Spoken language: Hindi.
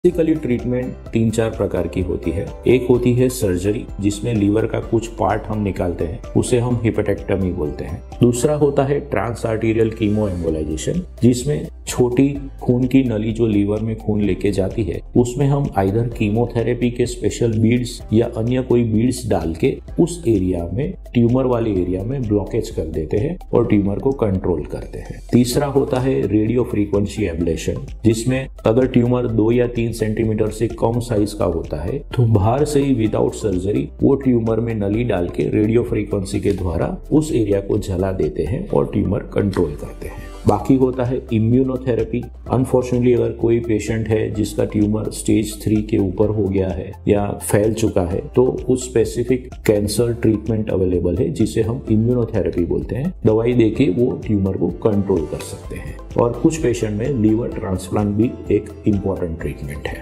बेसिकली ट्रीटमेंट 3-4 प्रकार की होती है। एक होती है सर्जरी, जिसमें लीवर का कुछ पार्ट हम निकालते हैं, उसे हम हिपेटेक्टमी बोलते हैं। दूसरा होता है ट्रांस आर्टीरियल कीमो एम्बोलाइजेशन, जिसमें छोटी खून की नली जो लीवर में खून लेके जाती है, उसमें हम आइदर कीमोथेरेपी के स्पेशल बीड्स या अन्य कोई बीड्स डाल के उस एरिया में, ट्यूमर वाले एरिया में ब्लॉकेज कर देते हैं और ट्यूमर को कंट्रोल करते हैं। तीसरा होता है रेडियो फ्रीक्वेंसी एब्लेशन, जिसमें अगर ट्यूमर 2 या 3 सेंटीमीटर से कम साइज का होता है तो बाहर से ही विदाउट सर्जरी वो ट्यूमर में नली डाल के रेडियो फ्रीक्वेंसी के द्वारा उस एरिया को जला देते हैं और ट्यूमर कंट्रोल करते हैं। बाकी होता है इम्यूनोथेरेपी। अनफॉर्चुनेटली अगर कोई पेशेंट है जिसका ट्यूमर स्टेज 3 के ऊपर हो गया है या फैल चुका है, तो उस स्पेसिफिक कैंसर ट्रीटमेंट अवेलेबल है जिसे हम इम्यूनोथेरेपी बोलते हैं। दवाई देके वो ट्यूमर को कंट्रोल कर सकते हैं। और कुछ पेशेंट में लीवर ट्रांसप्लांट भी एक इम्पॉर्टेंट ट्रीटमेंट है।